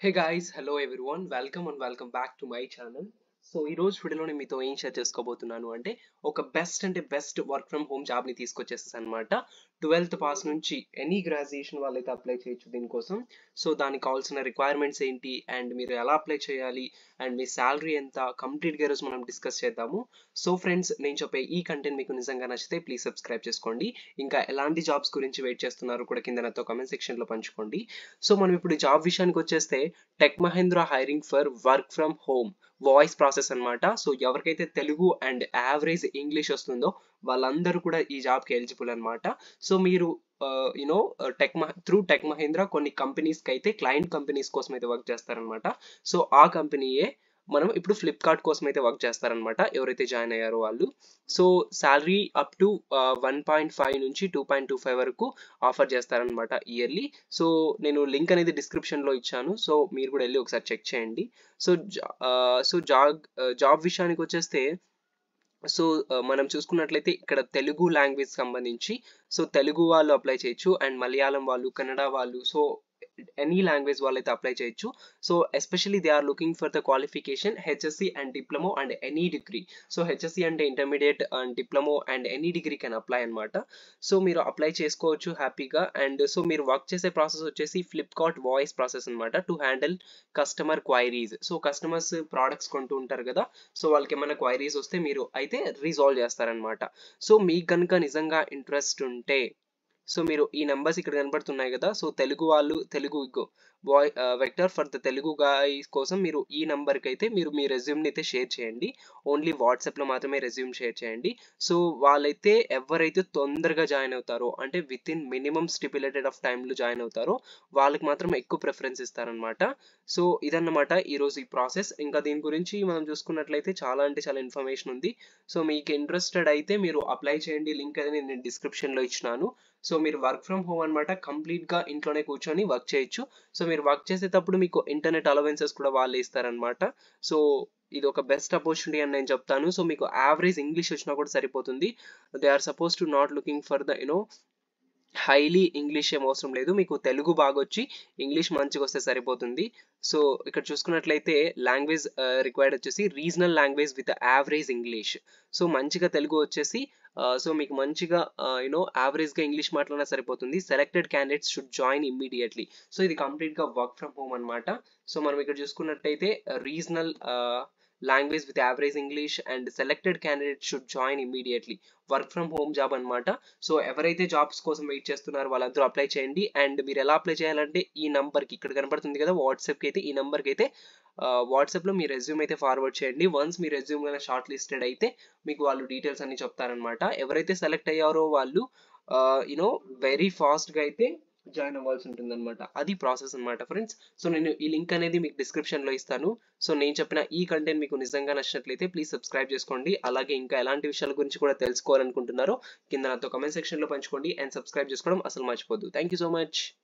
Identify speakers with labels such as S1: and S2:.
S1: Hey guys, hello everyone. Welcome back to my channel. So ఈ రోజు వీడియోలో నేను మీతో ఏం షేర్ చేసుకోబోతున్నాను అంటే ఒక best work from home job ని తీసుకొచ్చేసాను అనమాట. 12th పాస్ నుంచి ఎనీ గ్రాడ్యుయేషన్ వాళ్ళైతే అప్లై చేయొచ్చు దీనికోసం. సో దానికి కావాల్సిన రిక్వైర్మెంట్స్ ఏంటి అండ్ మీరు ఎలా అప్లై చేయాలి అండ్ మీ శాలరీ ఎంత కంప్లీట్ గా రోజు మనం డిస్కస్ చేద్దాము. సో ఫ్రెండ్స్, నేను చెప్పే ఈ కంటెంట్ మీకు నిజంగా నచ్చితే ప్లీజ్ సబ్స్క్రైబ్ చేసుకోండి. ఇంకా ఎలాంటి జాబ్స్ గురించి వెయిట్ చేస్తున్నారు కూడా కింద నాతో కామెంట్ సెక్షన్ లో పంచుకోండి. సో మనం ఇప్పుడు జాబ్ విషయానికి వచ్చేస్తే tech Mahindra hiring for work from home voice process అన్నమాట. సో ఎవరికైతే తెలుగు అండ్ యావరేజ్ ఇంగ్లీష్ వస్తుందో వాళ్ళందరూ కూడా ఈ జాబ్ కి ఎలిజిబుల్ అన్నమాట. సో మీరు యునో టెక్ మహేంద్ర కొన్ని కంపెనీస్ కి అయితే క్లయింట్ కంపెనీస్ కోసం అయితే వర్క్ చేస్తారనమాట. సో ఆ కంపెనీయే మనం ఇప్పుడు ఫ్లిప్కార్ట్ కోసం అయితే వర్క్ చేస్తారనమాట ఎవరైతే జాయిన్ అయ్యారో వాళ్ళు. సో శాలరీ అప్ టు 1.5 నుంచి 2.25 వరకు ఆఫర్ చేస్తారనమాట ఇయర్లీ. సో నేను లింక్ అనేది డిస్క్రిప్షన్ లో ఇచ్చాను, సో మీరు కూడా వెళ్ళి ఒకసారి చెక్ చేయండి. సో జాబ్ విషయానికి వచ్చేస్తే సో మనం చూసుకున్నట్లయితే ఇక్కడ తెలుగు లాంగ్వేజ్ సంబంధించి సో తెలుగు వాళ్ళు అప్లై చేయొచ్చు అండ్ మలయాళం వాళ్ళు, కన్నడ వాళ్ళు, సో ఎనీ లాంగ్వేజ్ వాళ్ళైతే అప్లై చేయొచ్చు. So especially they are looking for the qualification HSC and diploma and any degree. So HSC అంటే intermediate and diploma and any degree can apply అనమాట. So మీరు apply చేసుకోవచ్చు హ్యాపీగా. And so మీరు work చేసే process వచ్చేసి Flipkart voice process అనమాట to handle customer queries. So customers products కొంటూ ఉంటారు కదా, సో వాళ్ళకి ఏమైనా క్వైరీస్ వస్తే మీరు అయితే రిజాల్వ్ చేస్తారనమాట. సో మీకు కనుక నిజంగా ఇంట్రెస్ట్ ఉంటే సో మీరు ఈ నెంబర్స్ ఇక్కడ కనబడుతున్నాయి కదా, సో తెలుగు వాళ్ళు Telugu vector for the Telugu guys కోసం మీరు ఈ నెంబర్కి అయితే మీరు మీ రెజ్యూమ్ని అయితే షేర్ చేయండి. ఓన్లీ వాట్సాప్లో మాత్రమే రెజ్యూమ్ షేర్ చేయండి. సో వాళ్ళైతే ఎవరైతే తొందరగా జాయిన్ అవుతారో అంటే with in minimum stipulated of టైంలో జాయిన్ అవుతారో వాళ్ళకి మాత్రం ఎక్కువ ప్రిఫరెన్స్ ఇస్తారనమాట. సో ఇదన్నమాట ఈరోజు ఈ ప్రాసెస్. ఇంకా దీని గురించి మనం చూసుకున్నట్లయితే చాలా ఇన్ఫర్మేషన్ ఉంది. సో మీకు ఇంట్రెస్టెడ్ అయితే మీరు అప్లై చేయండి. లింక్ అనేది నేను డిస్క్రిప్షన్లో ఇచ్చినాను. సో మీరు వర్క్ ఫ్రమ్ హోమ్ అనమాట, కంప్లీట్ గా ఇంట్లోనే కూర్చొని వర్క్ చేయొచ్చు. సో మీరు వర్క్ చేసేటప్పుడు మీకు ఇంటర్నెట్ అలవెన్సెస్ కూడా వాళ్ళే ఇస్తారనమాట. సో ఇది ఒక బెస్ట్ ఆపర్చునిటీ అని నేను చెప్తాను. సో మీకు యావరేజ్ ఇంగ్లీష్ వచ్చినా కూడా సరిపోతుంది. They are suppose to not looking for the highly English ఏం అవసరం లేదు, మీకు తెలుగు బాగా వచ్చి ఇంగ్లీష్ మంచిగా వస్తే సరిపోతుంది. సో ఇక్కడ చూసుకున్నట్లయితే లాంగ్వేజ్ రిక్వైర్డ్ వచ్చేసి regional language with average English. So మంచిగా తెలుగు వచ్చేసి సో మీకు మంచిగా యావరేజ్గా ఇంగ్లీష్ మాట్లాడినా సరిపోతుంది. Selected candidates should join immediately. So ఇది కంప్లీట్గా వర్క్ ఫ్రమ్ హోమ్ అనమాట. సో మనం ఇక్కడ చూసుకున్నట్టయితే regional language with average English and selected candidate should join immediately. Work from home job అనమాట. సో ఎవరైతే జాబ్స్ కోసం వెయిట్ చేస్తున్నారో వాళ్ళందరూ అప్లై చేయండి. అండ్ మీరు ఎలా అప్లై చేయాలంటే ఈ నంబర్కి ఇక్కడ కనబడుతుంది కదా వాట్సాప్కి అయితే, ఈ నెంబర్కి అయితే వాట్సాప్లో మీ రెజ్యూమ్ అయితే ఫార్వర్డ్ చేయండి. వన్స్ మీ రెజ్యూమ్ కనుక షార్ట్ లిస్టెడ్ అయితే మీకు వాళ్ళు డీటెయిల్స్ అన్ని చెప్తారనమాట. ఎవరైతే సెలెక్ట్ అయ్యారో వాళ్ళు వెరీ ఫాస్ట్గా అయితే జాయిన్ అవ్వాల్సి ఉంటుంది అనమాట. అది ప్రాసెస్ అనమాట ఫ్రెండ్స్. సో నేను ఈ లింక్ అనేది మీకు డిస్క్రిప్షన్లో ఇస్తాను. సో నేను చెప్పిన ఈ కంటెంట్ మీకు నిజంగా నచ్చినట్లయితే ప్లీజ్ సబ్స్క్రైబ్ చేసుకోండి. అలాగే ఇంకా ఎలాంటి విషయాల గురించి కూడా తెలుసుకోవాలనుకుంటున్నారో కింద నాతో కమెంట్ సెక్షన్లో పంచుకోండి అండ్ సబ్స్క్రైబ్ చేసుకోవడం అసలు మర్చిపోద్దు. Thank you so much.